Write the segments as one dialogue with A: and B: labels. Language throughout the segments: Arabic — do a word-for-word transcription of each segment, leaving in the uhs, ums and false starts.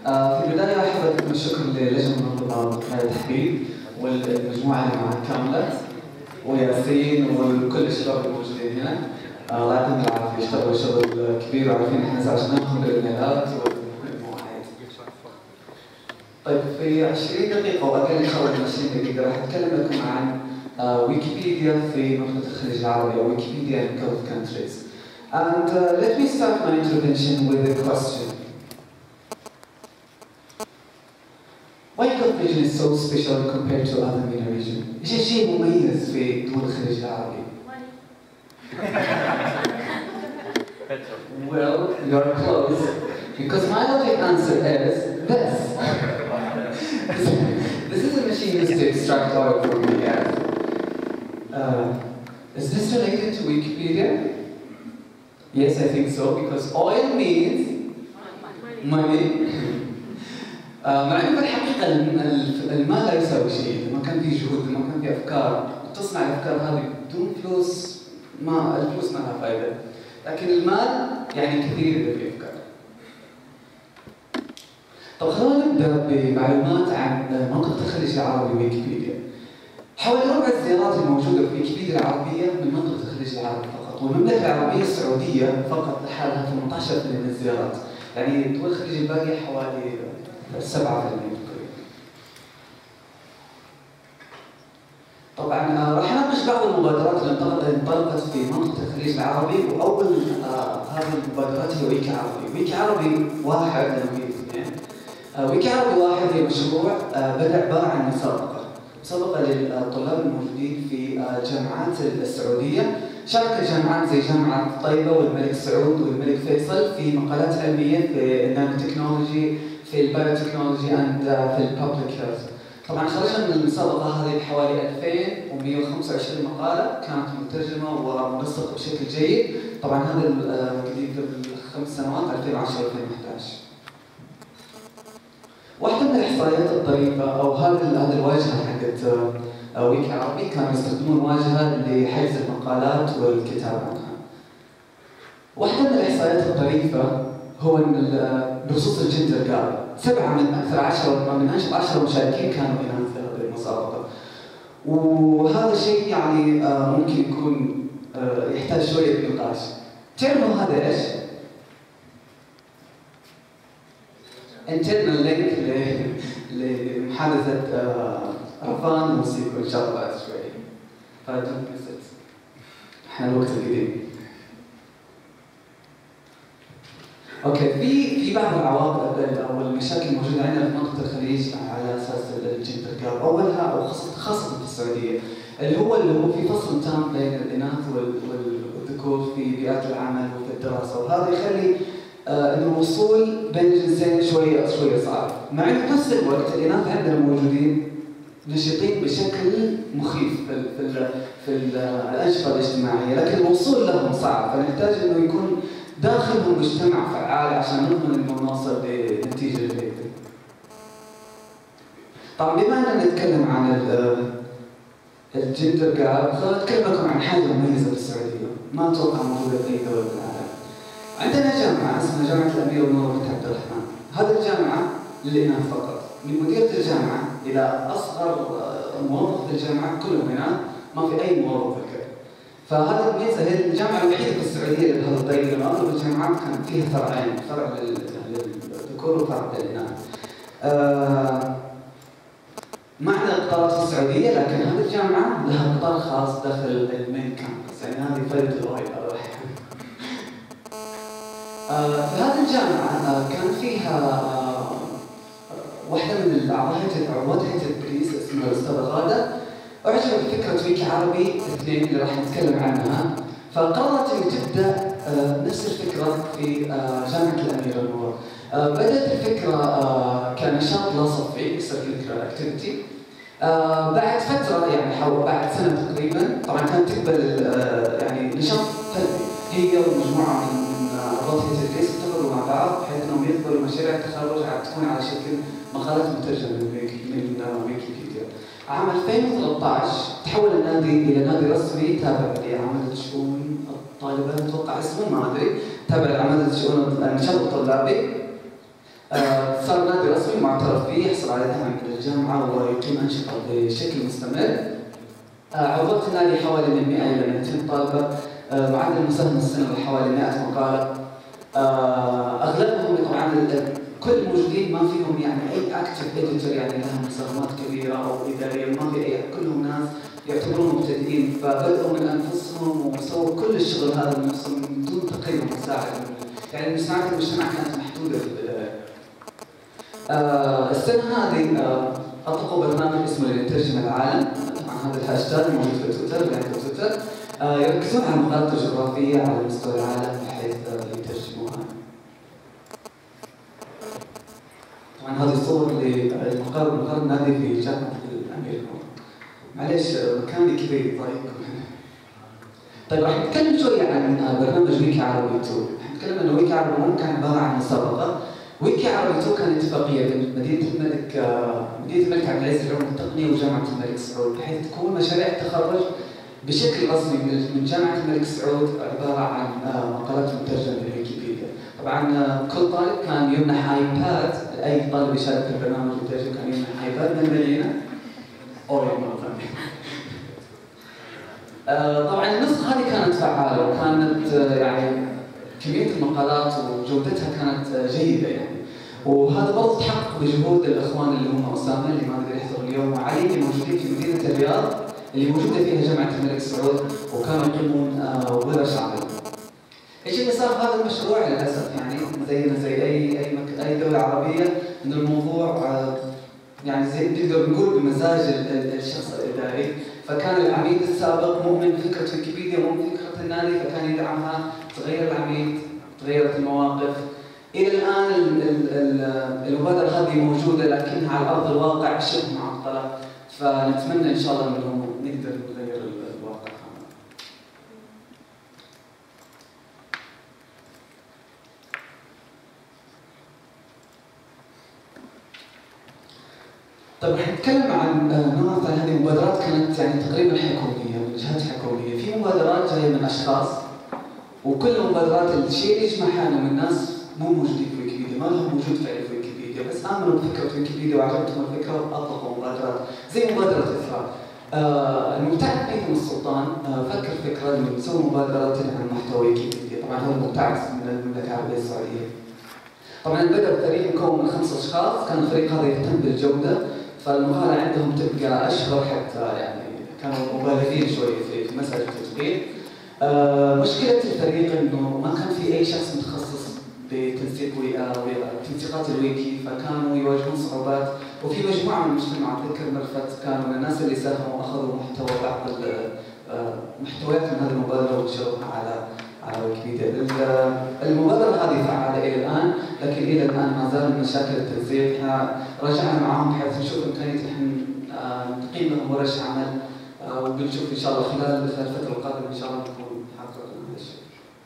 A: آه في البداية أحب أقدم الشكر للجنة المنظمة التحليل والمجموعة اللي معها كاملة وياسين وكل الشباب الموجودين هنا. آه الله يعطيهم العافية، اشتغلوا شغل كبير وعارفين احنا زعجناهم بالإيميلات والمواعيد. طيب في عشرين دقيقة وأقل إن شاء الله من عشرين دقيقة راح أتكلم لكم عن آه ويكيبيديا في منطقة الخليج العربي أو ويكيبيديا in Gulf countries. And uh, let me start my intervention with a question. Why Gulf region is so special compared to other MENA region? إيش الشيء مميز في دول الخليج العربي؟ Well, you're close. Because my logic answer is this. This is a machine used to extract oil from the earth. Uh, is this related to Wikipedia? Yes, I think so, because oil means money. مع انه بالحقيقه المال لا يساوي شيء، لما كان في جهود، لما كان في افكار، تصنع الافكار هذه بدون فلوس، ما الفلوس ما لها فائده، لكن المال يعني كثير اذا في افكار. طب خلونا نبدا بمعلومات عن منطقه الخليج العربي ويكيبيديا. حوالي ربع الزيارات الموجوده في ويكيبيديا العربية من منطقه الخليج العربي فقط، والمملكه العربيه السعوديه فقط لحالها ثمانية عشر بالمئة من الزيارات، يعني دول الخليج الباقيه حوالي سبعة بالمئة تقريبا. طبعا راح اناقش بعض المبادرات اللي انطلقت في منطقه الخليج العربي، واول آه هذه المبادرات هي ويكي عربي. ويكي عربي واحد لانه هي اثنين. آه ويكي عربي واحد هي مشروع آه بدا عباره عن مسابقه، مسابقه للطلاب الموجودين في آه جامعات السعوديه. شارك جامعات زي جامعه طيبه والملك سعود والملك فيصل في مقالات علميه في النانو تكنولوجي، في البايوتكنولوجي اند في الببليك هيلث. طبعا خرجنا من المسابقه هذه بحوالي ألفين ومئة وخمسة وعشرين مقاله كانت مترجمه ومنسقه بشكل جيد. طبعا هذا قديم قبل خمس سنوات ألفين وعشرة ألفين وأحد عشر. واحده من الاحصائيات الطريفه او هذا هذه الواجهه حقت ويكي عربي كانوا يستخدمون واجهه لحجز المقالات والكتابه عنها. واحده من الاحصائيات الطريفه هو ان بخصوص الجندر جاب سبعه من اكثر عشرة من اشهر عشرة مشاركين كانوا اناث في هذه المسابقه. وهذا شيء يعني ممكن يكون يحتاج شويه نقاش. تعرفوا هذا ايش؟ انترنال لينك لمحادثه رفان موسيقى ان شاء الله بعد شوي. فدونت ميس ات. احنا الوقت القديم. اوكي، في في بعض العوائق او المشاكل الموجوده عندنا في منطقه الخليج على اساس الجندر جاب. اولها او خاصه في السعوديه اللي هو اللي هو في فصل تام بين الاناث والذكور في بيئات العمل وفي الدراسه، وهذا يخلي آه انه الوصول بين الجنسين شويه شويه صعب. مع انه في نفس الوقت الاناث عندنا موجودين نشيطين بشكل مخيف في ال في ال في الانشطه الاجتماعيه، لكن الوصول لهم صعب، فنحتاج انه يكون داخلهم مجتمع فعال عشان نضمن انه نوصل لنتيجه جيده. طبعا بما اننا نتكلم عن الجندر جاب، خلينا نتكلم لكم عن حاجه مميزه في السعوديه ما اتوقع موجوده في اي دوله في العالم. عندنا جامعه اسمها جامعه الامير نور بنت عبد الرحمن. هذه الجامعه للاناث فقط، من مديره الجامعه الى اصغر موظف في الجامعه كلهم اناث، ما في اي موظف ذكر. فهذه الميزه هي الجامعه الوحيده في السعوديه بهذا الطريقه، لانه اغلب الجامعات كان فيها فرعين، فرع للذكور وفرع للاناث. آه معنا قطارات في السعوديه، لكن هذه الجامعه لها قطار خاص داخل المين كامبس، يعني هذه فائده الاويل هذا. آه في هذه الجامعه آه كان فيها آه واحده من الاعضاء عضوات هيئه البوليس اسمها الاستاذه غاده، أعجبت بفكرة ويكي عربي اثنين اللي راح نتكلم عنها، فقررت أن تبدأ نفس الفكرة في جامعة الأمير نور. بدأت الفكرة كنشاط لا صفي اكسترا اكتيفيتي. بعد فترة يعني حوالي بعد سنة تقريبا، طبعا كانت تقبل يعني نشاط فردي، هي ومجموعة من أعضاء هيئة البوليس اتفقوا مع بعض بحيث أنهم يقبلوا مشاريع التخرج تكون على شكل مقالات مترجمة من ويكيبيديا. عام ألفين وثلاثة عشر تحول النادي الى نادي رسمي تابع لعمليه شؤون الطالبات، اتوقع اسمه ما ادري، تابع لعمليه شؤون النشاط الطلابي. آه، صار نادي رسمي معترف فيه، يحصل على دعم من الجامعة ويقيم أنشطة بشكل مستمر. آه، عضوية النادي حوالي من مئة إلى مئتين طالبة، آه، معدل المساهمة السنوي حوالي مئة مقالة. آه، أغلبهم طبعاً كل الموجودين ما فيهم يعني أي أكتف إديتور يعني لهم مساهمات كبيرة أو إدارية، ما في أي، كلهم ناس يعتبرون مبتدئين، فبدأوا من أنفسهم وسووا كل الشغل هذا من نفسهم من دون تقريبا مساعدة. يعني مساعدة المجتمع كانت محدودة في البداية. آه، السنة هذه آه، أطلقوا برنامج اسمه لنترجم العالم، طبعا هذا الهاشتاج موجود في تويتر، يعني في تويتر آه، يركزون على المقالات الجغرافية على مستوى العالم بحيث آه، يترجموها. طبعا هذه الصور للمقر مقر النادي في جامعة الأمير. معليش مكاني كبير طيب. طيب راح نتكلم شوي عن برنامج ويكي عربي تو. نتكلم انه ويكي عربي مو كان عباره عن مسابقه. ويكي عربي تو كان اتفاقيه بين مدينه الملك مدينه الملك عبد العزيز للعلوم والتقنيه وجامعه الملك سعود، بحيث تكون مشاريع التخرج بشكل رسمي من جامعه الملك سعود عباره عن مقالات مترجمه للويكيبيديا. طبعا كل طالب كان يمنح ايباد، اي طالب يشارك في البرنامج المترجم كان يمنح ايباد من المدينه اوريو مره ثانيه. طبعا النسخه هذه كانت فعاله وكانت يعني كميه المقالات وجودتها كانت جيده يعني، وهذا برضه تحقق بجهود الاخوان اللي هم اسامه اللي ما قدر يحضر اليوم وعلي اللي موجودين في مدينه الرياض اللي موجوده فيها جامعه الملك سعود، وكانوا يقيمون ورش عمل. ايش اللي صار في هذا المشروع للاسف يعني زينا زي اي اي مك... اي دوله عربيه ان الموضوع يعني زي نقدر نقول بمزاج الشخص الاداري، فكان العميد السابق مؤمن بفكره ويكيبيديا ومؤمن بفكره النادي فكان يدعمها، تغير العميد، تغيرت المواقف. الى الان ال ال ال المبادره هذه موجوده لكنها على ارض الواقع شبه معطله، فنتمنى ان شاء الله انه نقدر نغير الواقع. طيب رح نتكلم عن نوع ثاني. هذه المبادرات كانت يعني تقريبا حكوميه من جهات حكوميه، في مبادرات جايه من اشخاص، وكل المبادرات الشيء اللي يجمعها انه من ناس مو موجودين في ويكيبيديا، ما لهم وجود فعلي في ويكيبيديا، بس امنوا بفكره ويكيبيديا وعجبتهم الفكره واطلقوا مبادرات زي مبادره اثراء. آه المبتعث نيثم السلطان آه فكر فكره انه يسوي مبادرات عن محتوى ويكيبيديا، طبعا هو المبتعث من المملكه العربيه السعوديه. طبعا بدا بفريق مكون من خمس اشخاص، كان الفريق هذا يهتم بالجوده، فالمقالة عندهم تبقى أشهر حتى يعني كانوا مبالغين شوي في مسألة التدقيق. آه مشكلة الفريق إنه ما كان في أي شخص متخصص بتنسيق تنسيقات الويكي، فكانوا يواجهون صعوبات، وفي مجموعة من المجتمع أتذكر مرفت كانوا من الناس اللي ساهموا وأخذوا محتوى بعض المحتويات من هذه المبادرة ونشروها على على ويكيبيديا. المبادرة هذه فعالة إلى الآن، لكن إلى الآن ما زال مشاكل التنسيق. رجعنا معهم بحيث نشوف إمكانية نحن نقيم لهم ورش عمل، وبنشوف إن شاء الله خلال الفترة القادمة إن شاء الله نكون حققنا هذا الشيء.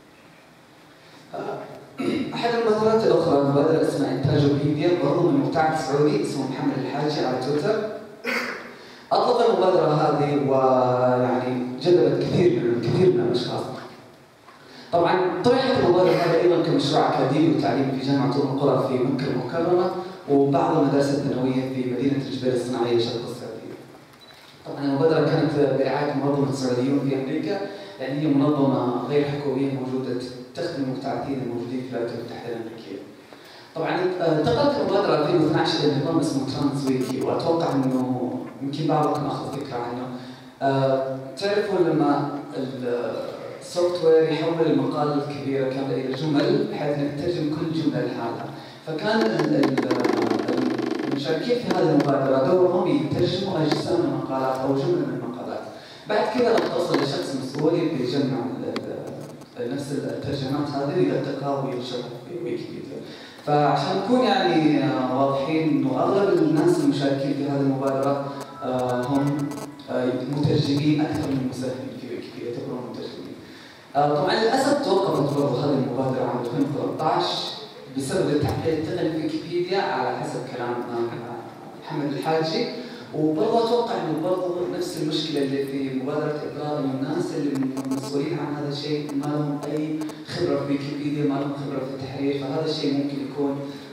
A: أحد المبادرات الأخرى مبادرة اسمها إنتاجوبيديا، برضه من مبتعث سعودي اسمه محمد الحاجي على تويتر. أطلق المبادرة هذه ويعني جذبت كثير من كثير من الأشخاص. طبعا طرحت المبادرة هذه أيضا كمشروع أكاديمي وتعليمي في جامعة أم القرى في مكة المكرمة وبعض المدارس الثانوية في مدينة الجبال الصناعية شرق السعودية. طبعا المبادرة كانت برعاية منظمة السعوديون في أمريكا، لأن هي منظمة غير حكومية موجودة تخدم المبتعثين الموجودين في الولايات المتحدة الأمريكية. طبعا انتقلت المبادرة ألفين واثني عشر إلى نظام اسمه ترانس ويكي، وأتوقع إنه يمكن بعضكم أخذ فكرة عنه. أه تعرفوا لما السوفت وير يحول المقالة الكبيرة كاملة إلى جمل بحيث انك تترجم كل جملة لحالها، فكان المشاركين في هذه المبادرة دورهم يترجموا أجزاء من المقالات أو جمل من المقالات. بعد كذا لما توصل لشخص مسؤول يجمع نفس الترجمات هذه ويدققها وينشرها في ويكيبيديا. فعشان نكون يعني واضحين انه اغلب الناس المشاركين في هذه المبادرة هم مترجمين اكثر من مساهمين في ويكيبيديا، يعتبرون مترجمين. طبعا للاسف توقفت برضه هذه المبادرة عام ألفين وثلاثة عشر بسبب التعقيد التقني في ويكيبيديا على حسب كلام محمد الحاجي، وبرضه اتوقع انه برضه نفس المشكله اللي في مبادره اقرار انه الناس اللي مسؤولين عن هذا الشيء ما لهم اي خبره في ويكيبيديا، ما لهم خبره في التحرير، فهذا الشيء ممكن يكون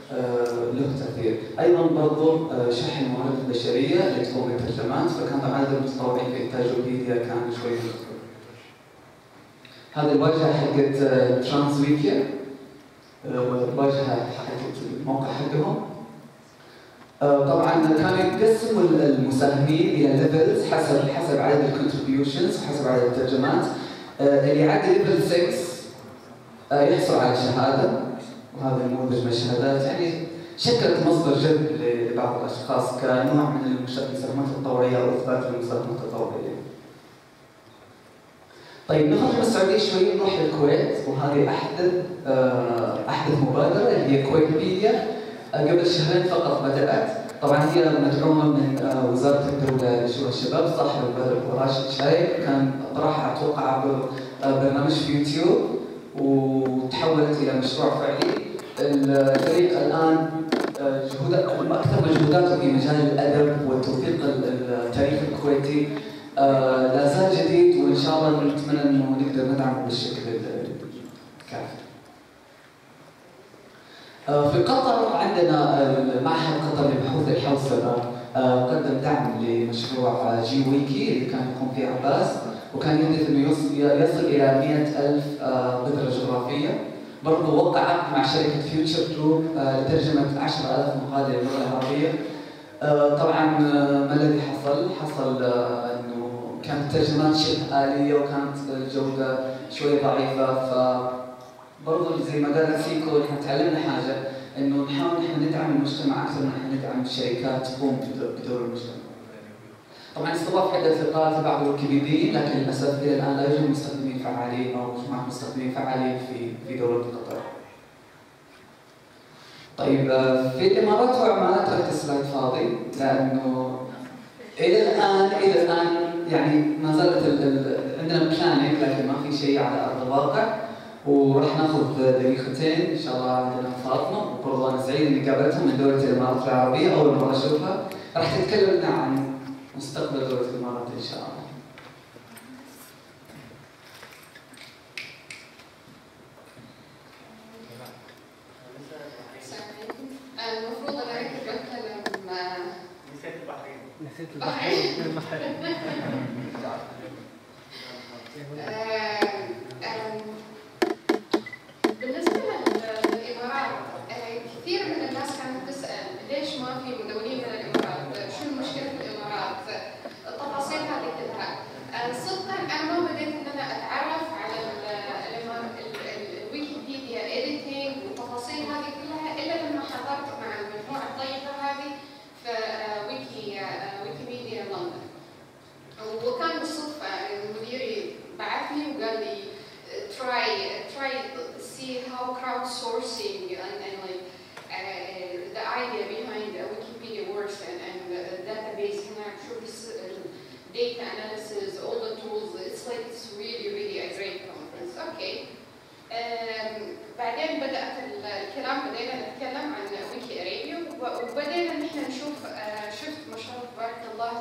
A: له تأثير. أيضا برضو شحن الموارد البشرية اللي تقوم بالترجمات، فكان عدد المتطوعين في إنتاج ويكيبيديا كان شوي مختلف. هذه الواجهة حقت ترانسويكيا، الواجهة حقت الموقع حقهم. طبعا كانوا يقسموا المساهمين إلى ليفلز حسب حسب عدد الكونتريبيوشنز وحسب عدد الترجمات. اللي يعدي ليفل ستة يحصل على شهادة، وهذا نموذج من الشهادات يعني شكلت مصدر جذب لبعض الأشخاص كنوع من المساهمات التطوعية أو إثبات المساهمات التطوعية. طيب نخرج من السعودية شوي نروح للكويت، وهذه أحدث أحدث مبادرة اللي هي كويتبيديا. قبل شهرين فقط بدأت، طبعا هي مدعومة من وزارة الدولة لشؤون الشباب، صاحب المبادرة راشد شايب، كان طرحها أتوقع عبر برنامج في يوتيوب وتحولت إلى مشروع فعلي. الفريق الآن جهود أكثر مجهوداته في مجال الأدب وتوثيق التاريخ الكويتي لا زال جديد، وإن شاء الله نتمنى إنه نقدر ندعمه بالشكل الكافي. في قطر عندنا المعهد قطر لبحوث الحوسبة قدم دعم لمشروع جي ويكي اللي كان يقوم فيه عباس، وكان يهدف انه يصل الى مئة ألف بذرة جغرافية. برضه وقع عقد مع شركة فيوتشر جروب لترجمة عشرة آلاف مقالة للغة العربية. طبعا ما الذي حصل؟ حصل انه كانت الترجمات شبه آلية وكانت الجودة شوي ضعيفة، ف برضه زي ما قال سيكو احنا تعلمنا حاجه انه نحاول نحن ندعم المجتمع اكثر من نحن ندعم الشركات تقوم بدور المجتمع. طبعا استضاف عده لقاءات لبعض الويكيبيديين، لكن للاسف الى الان لا يوجد مستخدمين فعالين او مجموعه مستخدمين فعالين في في دوله قطر. طيب في الامارات وعمان تركت السلايد فاضي لانه الى الان الى الان يعني ما زالت عندنا بلاننج لكن ما في شيء على ارض الواقع. وراح ناخذ دقيقتين ان شاء الله عندنا فاطمه، وبرضه انا سعيد اني قابلتهم من دوله الامارات العربيه اول مره اشوفها، راح تتكلم لنا عن مستقبل دوله الامارات ان شاء الله.
B: السلام عليكم. المفروض انا كنت بتكلم
C: نسيت البحرين.
D: نسيت البحرين.
B: بالنسبة للإمارات كثير من الناس كانت تسأل ليش ما في مدونين من الإمارات؟ شو المشكلة في الإمارات؟ التفاصيل هذه كلها. صدقا أنا ما بديت إن أنا أتعرف على الويكيبيديا إديتنج والتفاصيل هذه كلها إلا لما حضرت مع المجموعة الطيبة هذه في ويكي ويكيبيديا لندن. وكان بالصدفة مديري بعثني وقال لي try try to see how crowdsourcing and, and like uh, the idea behind uh, Wikipedia works and, and the database هناك شوف data analysis, all the tools. It's like it's really really a great conference. Okay. Um, بعدين بدأت الكلام بدينا نتكلم عن ويكي أرابيا وبدينا نحن نشوف uh, شفت ما شاء الله تبارك الله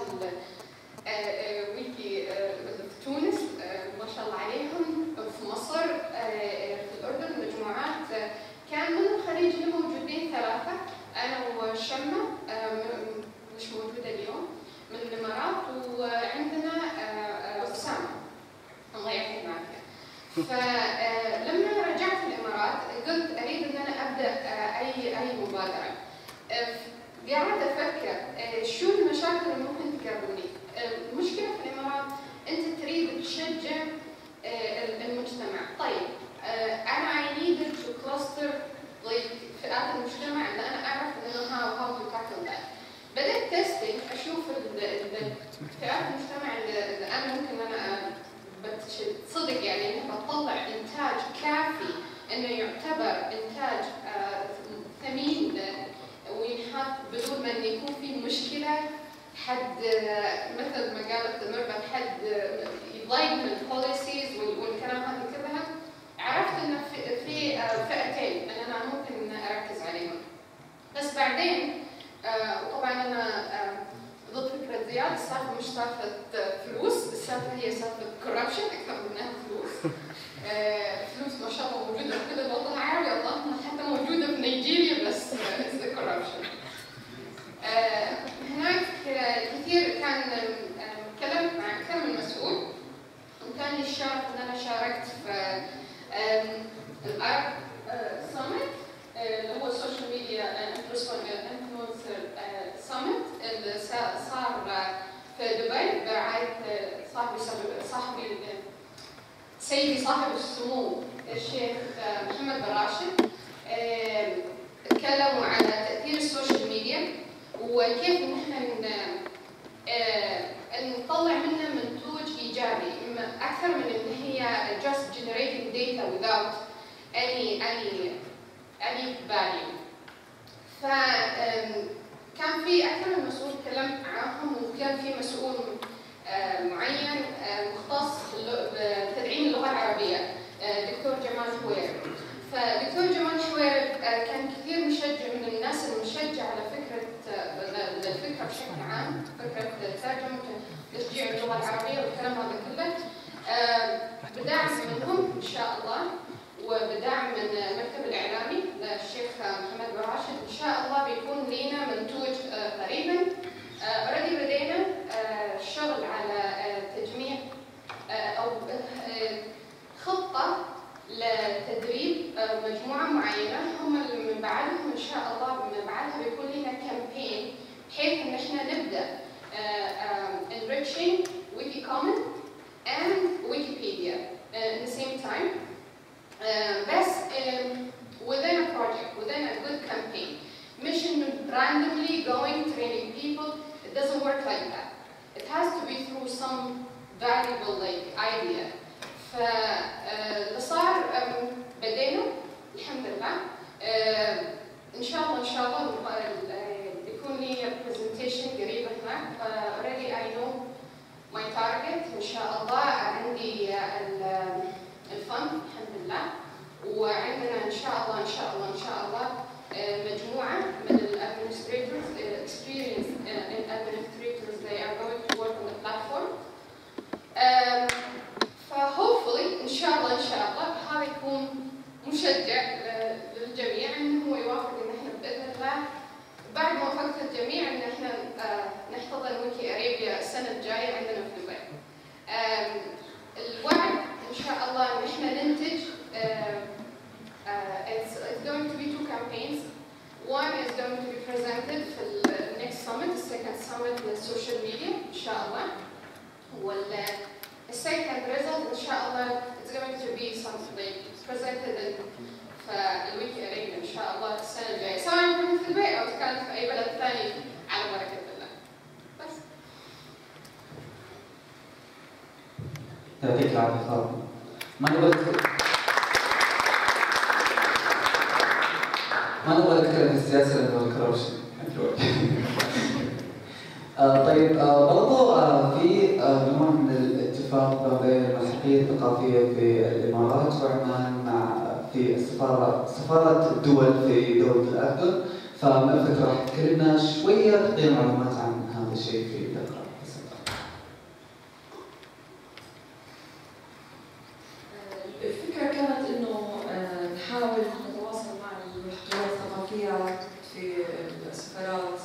B: ويكي في تونس ما شاء الله عليهم، في مصر، في الأردن مجموعات كان من الخليج اللي موجودين ثلاثة، أنا وشمة مش موجودة اليوم من الإمارات، وعندنا أسامة الله يعطيه العافية. فلما رجعت الإمارات قلت أريد إن أنا أبدأ أي أي مبادرة. قاعدة أفكر شو المشاكل اللي ممكن تقابلني. المشكلة في الإمارات أنت تريد تشجع المجتمع. طيب أنا I needed to cluster like فئات المجتمع اللي أنا أعرف إنه how how to tackle that. بدأت تستنج أشوف فئات المجتمع اللي أنا ممكن أنا بتصدق يعني إنها بتطلع إنتاج كافي إنه يعتبر إنتاج ثمين وينحط بدون ما إنه يكون في مشكلة حد مثل ما قالت مربط حد يضايق من البوليسيز والكلام هذا كلها. عرفت إنه في في فئتين أنا أنا ممكن أركز عليهم. بس بعدين وطبعا أنا ضد فكرة زياد. السالفة مش سالفة فلوس، السالفة هي سالفة كوربشن أكثر منها فلوس. فلوس ما شاء الله موجودة في كل الوطن العربي، اللهم حتى موجودة في نيجيريا بس سيدي صاحب السمو الشيخ محمد بن راشد تكلموا على تأثير السوشيال ميديا وكيف نحن نطلع منها منتوج إيجابي أكثر من إن هي just generating data without any any any value. فكان في أكثر من مسؤول تكلمت معاهم وكان في مسؤول معين مختص بتدعيم اللغة العربية دكتور جمال حوير. فدكتور جمال حوير كان كثير مشجع من الناس المشجع على فكرة الفكرة بشكل عام، فكرة ترجمة تشجيع اللغة العربية والكلام هذا كله بدعم منهم إن شاء الله وبدعم من المكتب الإعلامي للشيخ محمد بن راشد. إن شاء الله بيكون لنا منتوج قريبا. أوريدي بدينا الشغل على تجميع أو خطة لتدريب مجموعة معينة هم من بعدهم إن شاء الله من بعدها بيكون لنا كامبين بحيث إن إحنا نبدأ enriching Wikicommon and Wikipedia at the same time. بس within a project, within a good campaign. Mission randomly going training people. It doesn't work like that. It has to be through some valuable like idea. فاللي صار بدينا الحمد لله. ان شاء الله ان شاء الله بيكون لي presentation قريبه هناك. already I know my target. ان شاء الله عندي الفند الحمد لله وعندنا ان شاء الله ان شاء الله ان شاء الله مجموعه من الادمنستريتورز experienced administrators they are going to work on the platform. فhopefully ان شاء الله ان شاء الله هذا يكون مشجع للجميع انه هو يوافق ان احنا باذن الله بعد موافقه الجميع ان احنا نحتضن ويكي اريبيا السنه الجايه عندنا في دبي. الوعد ان شاء الله ان احنا ننتج it's, it's going to be two campaigns. One is going to be presented في the next summit, the second summit with social media ان شاء الله. وال The second result, inshallah, it's going to be something presented in الويكي أريبيا إن شاء الله السنة الجاية، سواء كنت في البيت أو كانت في أي بلد ثاني على بركة الله. بس.
A: يعطيك العافية فاطمة. ما نبغى ما نبغى نتكلم في السياسة لأنه الكروشن. آه طيب آه برضو آه في آه نوع من الاتفاق بين الملحقية الثقافية في الإمارات وعمان مع في السفارة سفارة الدول في دولة الأردن، فملفت راح تكلمنا شوية تعطينا معلومات عن هذا الشيء في الإقرار.
D: الفكرة كانت إنه نحاول نتواصل مع الملحقيات الثقافية في السفارات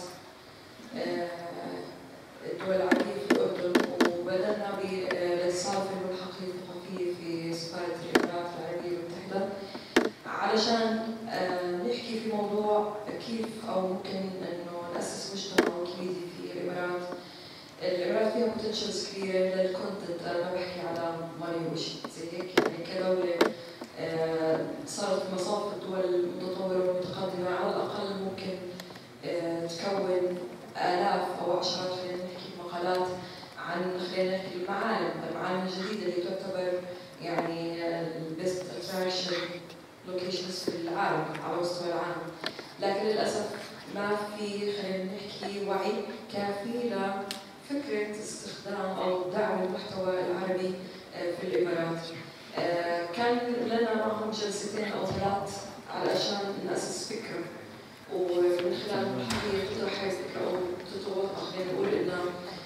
D: الدول العربية في الأردن، وبدأنا بالاتصال في الملحقية الثقافية في سفارة الإمارات العربية المتحدة علشان نحكي في موضوع كيف أو ممكن إنه نأسس مجتمع ويكيبيديا في الإمارات. الإمارات فيها بوتنشلز كبيرة للكونتنت، أنا ما بحكي على ماني وشيء زي هيك، يعني كدولة صارت في مصاف الدول المتطورة والمتقدمة على الأقل ممكن تكون آلاف أو عشرات خلينا نحكي مقالات عن خلينا نحكي المعالم، المعالم الجديدة اللي تعتبر يعني البيست اتراكشن لوكيشنز في العالم على مستوى العالم، لكن للأسف ما في خلينا نحكي وعي كافي لفكرة استخدام أو دعم المحتوى العربي في الإمارات. كان لنا معهم جلستين أو ثلاث علشان نأسس فكرة، ومن خلال الملحقية تطرح هاي الفكرة أو تطور خلينا نقول إنها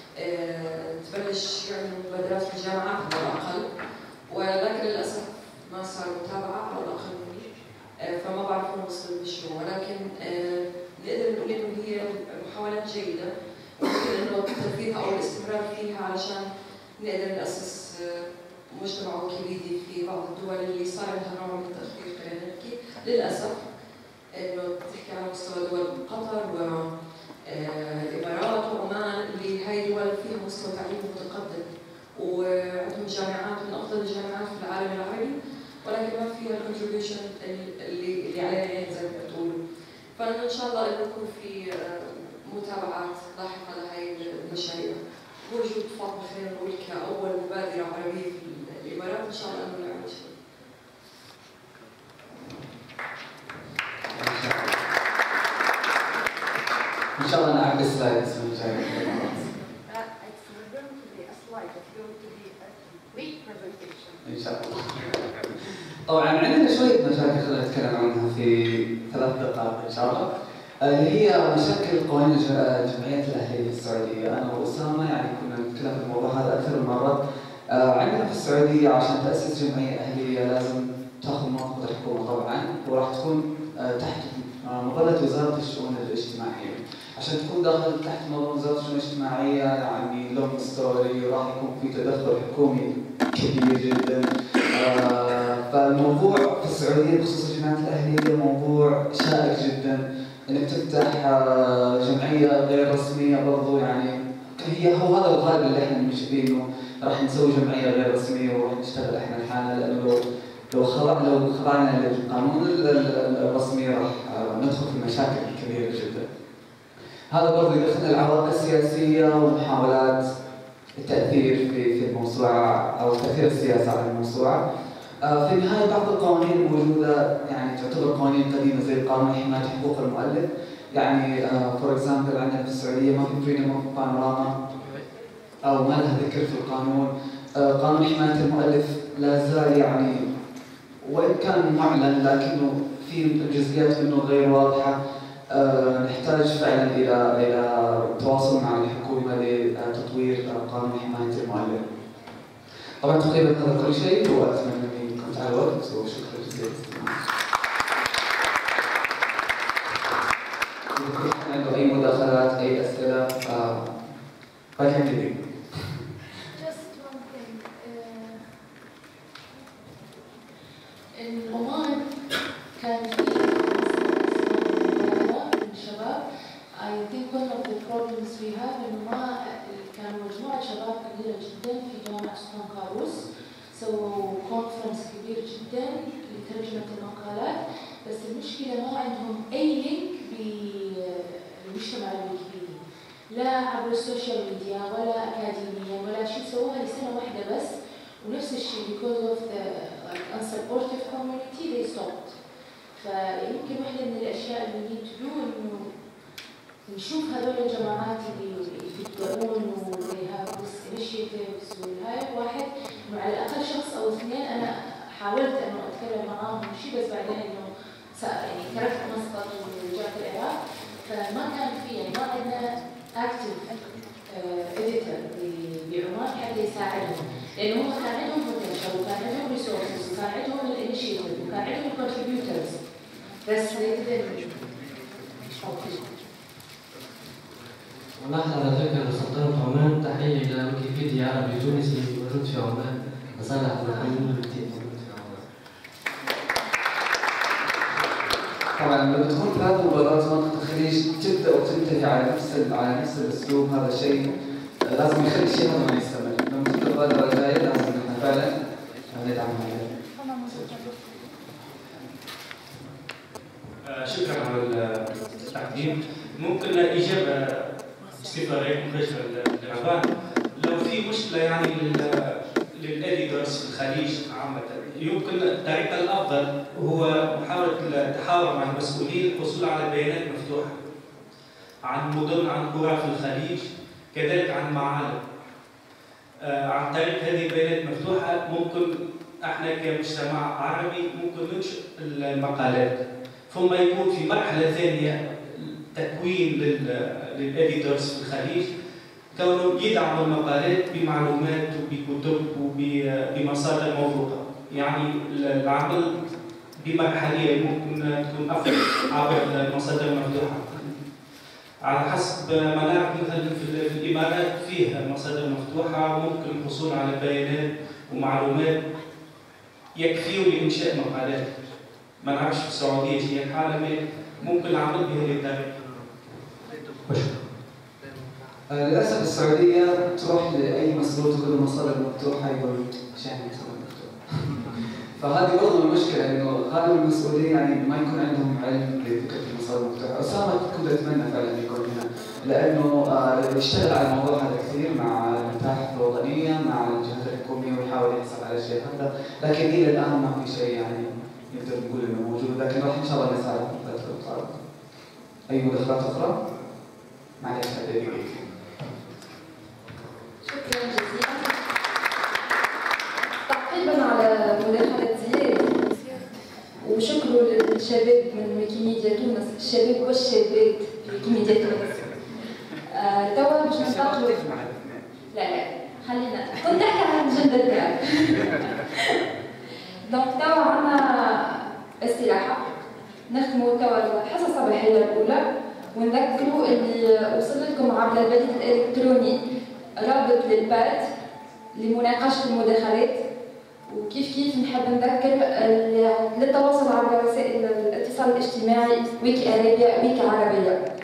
D: تبلش يعملوا مبادرات في الجامعات على الأقل، ولكن للأسف ما صار متابعة على الأقل مني، فما بعرف وين وصل المشروع، ولكن نقدر نقول إنه هي محاولات جيدة وممكن إنه تنفيذها أو الاستمرار فيها علشان نقدر نأسس مجتمع ويكيبيديا في بعض الدول اللي صار لها نوع من التأخير خلينا نحكي. للأسف إنه تحكي على مستوى دول قطر والإمارات وعمان اللي هاي دول فيها مستوى تعليم متقدم وعندهم جامعات من أفضل الجامعات في العالم العربي اللي اللي علينا عين زي ما بتقولوا. فإن شاء الله إنه يكون في متابعات لاحقة لهي المشاريع. وجود فاطمة خلينا نقول كأول مبادرة عربية في الإمارات إن شاء الله إنه نعمل شيء.
A: إن شاء الله نعرف السلايد السنة الجاية. إن شاء الله. طبعاً عندنا شوية مشاكل خلينا نتكلم عنها في ثلاث دقائق إن شاء الله. اللي هي مشاكل قوانين الجمعيات الأهلية في السعودية. أنا وأسامة يعني كنا نتكلم في الموضوع هذا أكثر من مرة. عندنا في السعودية عشان تأسس جمعية أهلية لازم تاخذ موافقة الحكومة طبعاً، وراح تكون تحت مظلة وزارة الشؤون الاجتماعية. عشان تكون داخل تحت مظلة وزارة الشؤون الاجتماعية يعني لونج ستوري، وراح يكون في تدخل حكومي كبير جدا. آه فالموضوع في السعودية بخصوص الجمعيات الأهلية موضوع شائك جدا. انك تفتح آه جمعية غير رسمية برضو يعني هي هو هذا الغالب اللي احنا بنمشي فيه، انه راح نسوي جمعية غير رسمية وراح نشتغل احنا لحالنا، لانه لو لو خضع لو خضعنا للقانون الرسمي راح ندخل في مشاكل كبيرة جدا. هذا برضه يدخلنا العوائق السياسية ومحاولات التأثير في في الموسوعة أو تأثير السياسة على الموسوعة. في النهاية بعض القوانين الموجودة يعني تعتبر قوانين قديمة زي قانون حماية حقوق المؤلف. يعني فور اكزامبل عندنا في السعودية ما في فريدم اوف بانوراما أو ما لها ذكر في القانون. قانون حماية المؤلف لا زال يعني وإن كان معلن لكنه في جزئيات منه غير واضحة. أه نحتاج فعلا إلى إلى تواصل مع الحكومة لتطوير قانون حماية المؤلف. طبعا تقريبا هذا كل شيء، وأتمنى أني كنت على وقت وشكرا جزيلا للاستماع. إذا عنده أي مداخلات أي أسئلة فليكن لي.
E: العمان كان في الشباب. I think one of the problems we have إنه ما كان مجموعة شباب كبيرة جدا في جامعة سلطان قابوس سووا كونفرنس كبير جدا لترجمة المقالات، بس المشكلة ما عندهم أي لينك بالمجتمع الويكيبيدي، لا عبر السوشيال ميديا ولا أكاديميا ولا شيء. سووها لسنة واحدة بس، ونفس الشيء because of the like unsupportive community they stopped. فيمكن واحدة من الأشياء اللي we need to do إنه نشوف هذول الجماعات اللي يبدأون و they have this initiatives والهاي واحد إنه على الأقل شخص أو اثنين. أنا حاولت إنه أتكلم معاهم شيء بس بعدين إنه يعني تركت مسقط ورجعت العراق، فما كان في يعني ما عندنا active editor بعمان حتى يساعدهم، لأنه هم كان عندهم potential وكان عندهم resources وكان عندهم الانيشيتيف وكان عندهم contributors بس
F: ونحن على فكرة سلطنة عمان تحية إلى ويكيبيديا عربي تونسي موجود في عمان لصالح المقيمين الجديد موجود في عمان.
A: طبعا لما تكون ثلاث مباريات منطقة الخليج تبدأ وتنتهي على نفس على نفس الأسلوب، هذا شيء لازم يخلي الشيء هذا ما يستمر. لما تبدأ المبادرة الجاية لازم نحن فعلا ندعم هذا.
C: شكرا على التقديم. ممكن إجابة استفسارية مباشرة للعبان. لو في مشكلة يعني للإديتورز في الخليج عامة، يمكن الطريقة الأفضل هو محاولة التحاور مع المسؤولين الحصول على بيانات مفتوحة عن مدن، عن قرى في الخليج، كذلك عن معالم. آه عن طريق هذه البيانات المفتوحة ممكن احنا كمجتمع عربي ممكن ننشئ المقالات، ثم يكون في مرحلة ثانية تكوين للإديتورز في الخليج، كونه يدعم المقالات بمعلومات وبكتب وبمصادر موثوقة. يعني العمل بمرحلية ممكن تكون أفضل عبر المصادر المفتوحة. على حسب ما نعرف مثلا في الإمارات فيها مصادر مفتوحة، ممكن الحصول على بيانات ومعلومات يكفي لإنشاء مقالات. ما نعرفش في السعودية هي الحالة، ممكن العمل بهذه الطريقة.
A: للأسف السعودية تروح لأي مسؤول تقول له مصادر مفتوحة يقول شايف مصادر مفتوحة. فهذه برضه المشكله انه غالب المسؤولين يعني ما يكون عندهم علم بفكره المصادر المفتوحه. اسامه كنت اتمنى فعلا يكون هنا لانه آه يشتغل على الموضوع هذا كثير مع المتاحف الوطنيه مع الجهات الحكوميه ويحاول يحصل على الشيء هذا، لكن الى الان ما في شيء يعني نقدر نقول انه موجود، لكن راح ان شاء الله نسعى في الفتره القادمه. اي مداخلات اخرى؟ معلش هذه دقيقه.
G: شكرا جزيلا. تعقيبا على مداخلة زياد وشكر للشباب من ويكيميديا تونس، الشباب والشابات في ويكيميديا تونس. آه توا باش ننتقلوا لا لا خلينا كنت نحكي عن الجندر جاب. دونك توا عندنا استراحة نختموا توا الحصة الصباحية الأولى، ونذكروا اللي وصل لكم عبر البريد الإلكتروني رابط للبات لمناقشة المداخلات، وكيف كيف نحب نذكر للتواصل عبر وسائل الاتصال الاجتماعي ويكي أرابيا ويكي عربية.